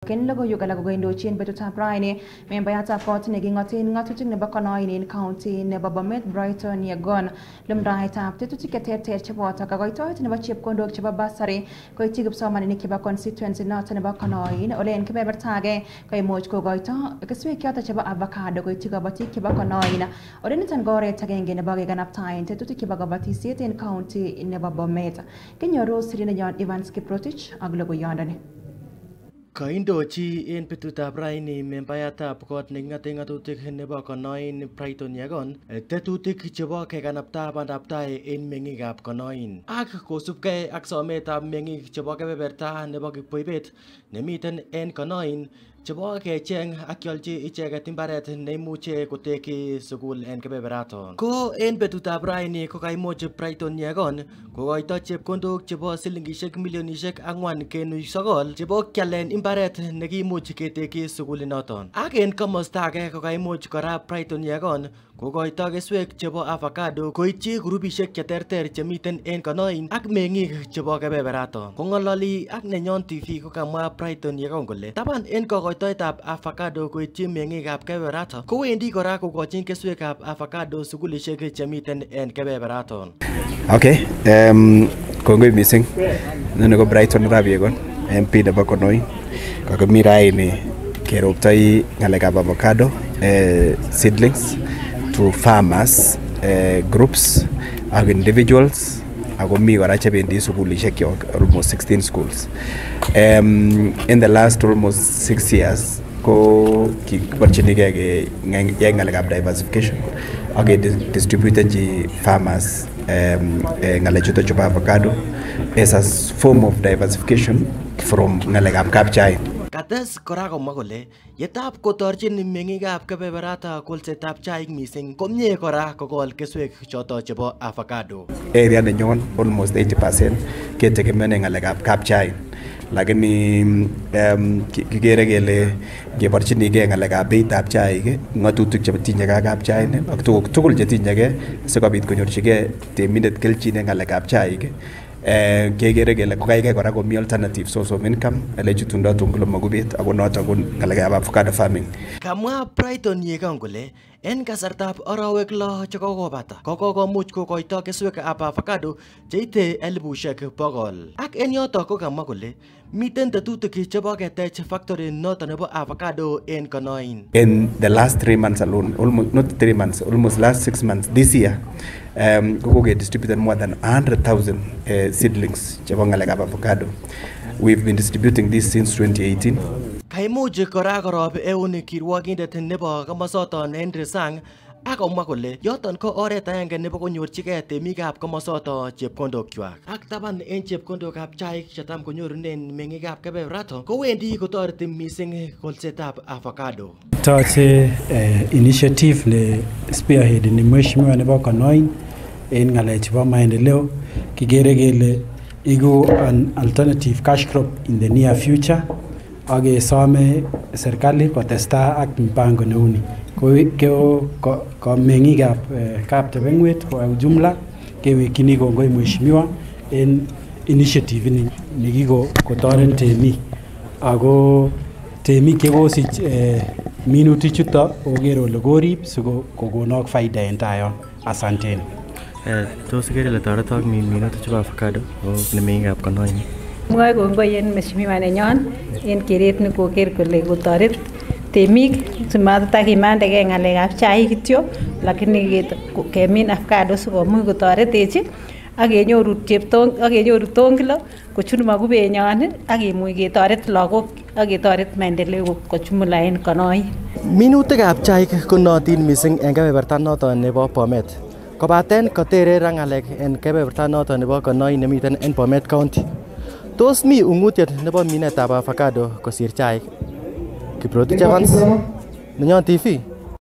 Ken logo yuga lago indo chin betu tabraini membayata pot negingotin ngatutik nebo Konoin in county nebo Bomet Brighton Yegon lumdai tap tetutik keterter chebo takagoitoit nebo chepkondok chebo basari koiti kipsomaninik chebo constituency noto nebo Konoin olen kebebertage koimuch kogoito keswek choto chebo avocado koiti kabatik chebo Konoin olen niton goret agenge nebo keganaptain tetutik chebo kabatisiet in county nebo Bomet kenyoru sirine John Evans Kiprotich ak logoyondani. Kaindochi en betutab raini membayatab kot neking'ate ng'atutik nebo Konoin Brighton Yegon tetutik chebo kekanapta bandaptai en meng'ikab Konoin ak kosubgei ak sometab meng'ik chebo kebeberta nebo Kipkoibet nemiten en Konoin chebo kecheng ak kiolchi icheket imbaret neimuche kotekyi sukul en kebeberaton. Ko en betutab raini ko kaimuch Brighton Yegon kokoito chepkondok chebo silingishek milionishek 4.9 chebo kialen imbaret nekimuch ketekyi sukulinoton. Ak en komosta age ko kaimuch kora Brighton Yegon kokoito keswek chebo avocado koityi grupishek cheterter chemiten en Konoin ak meng'ik chebo kebeberaton. Kong'ololi ak Nenyon TV ko kamwa Brighton Yegon kole taban en kokoitoetab avocado koityi meng'ikab kebeberaton kowendi kora kokochin keswekab avocado sukulishek chemiten en kebeberaton. Okay, kongoi missing. Nene ko Brighton Arap Yegon, MP nebo Konoin. Kakimi raini keroptoi ng'alekab avocado seedlings to farmers, groups and individuals. Ako mi kora chebendi sukulishek almost 16 schools. In the last almost 6 years ko kiborchinigei ng'alekab diversification ak distributed farmers ng'alechuto chebo avocado as a form of diversification from ng'alekab kapchai. Kates kora komwa kole yetab kotorchin meng'ikab kebeberata kolsetab chaik missing komie kora kokol keswek choto chebo avocado. Area nenyon almost 80% ketegemeane ng'alekab kapchai. Lakini kikere kele keborchinigei ng'alekab beitab chaik ng'atutik chetinye kapchai ak tuguk tugul chetinyegei sikobit konyorchigei temindet kelchin en ng'alekab chaik. Kekere kele kokaikai kora komi alternative source of income ele chutundo tungul makubet ako noto ko ng'alekab avocado farming. Kamwa Brighton Yegon kole en kasartab arawek 6 chekokobata kokomuch kokoito keswekab avocado cheite 100,000 ak en yoto ko kamwa kole miten tetutik chebo ketech factory noto nebo avocado en Konoin. In the last 3 months alone, almost not 3 months, almost last 6 months this year, we distributed more than 100,000 seedlings chebo ng'alekab avocado. We've been distributing this since 2018. Kaimuch kora korob eun kirwogindet nebo komosoton Henry Sang ak komwa kole yoton ko oret agenge nebo konyorchigei temikab komosoton chepkondokwak. Ak taban en chepkondokab chaik chetam konyorunen meng'ikab kebeberaton kowendi kotoreti missing kolsetab avocado. Toche initiative ne spearhead ni mheshimiwa nebo Konoin en ng'alek chebo maendeleo kigere kele igu an alternative cash crop in the near future ak kesome serikali kotesta ak mpango neuni ko meng'ikab kaptebengwet kwa ujumla kewekyini kongoi mheshimiwa en initiative ni kikotoret temik ako temik chekosich minutik chuto oker ole korib sikokonok faida en tayon. Asanteni. Tos ikere ile toretok minutik chebo avocado ne meng'ikab Konoin? Mwoe kongoi en mheshimiwa nenyon en keret nekoker kole kotoret temik simatakimandegei ng'alekab chaik kityo lakini kemin avocado sikomuch kotoretech ak kenyoru tongilo kochun makubenyon ak kimuch ketoret lagok ak ketoret maendeleo kochumula en Konoin. Minutikab chaik konootin missing en kebeberta noton nebo Bomet kobaten kotere ra ng'alek en kebeberta noton nebo Konoin nemiten en Bomet County. Tos mi ung'utiet nebo minetab avocado kosir chaik? Kiprotich Evans, Nenyon TV.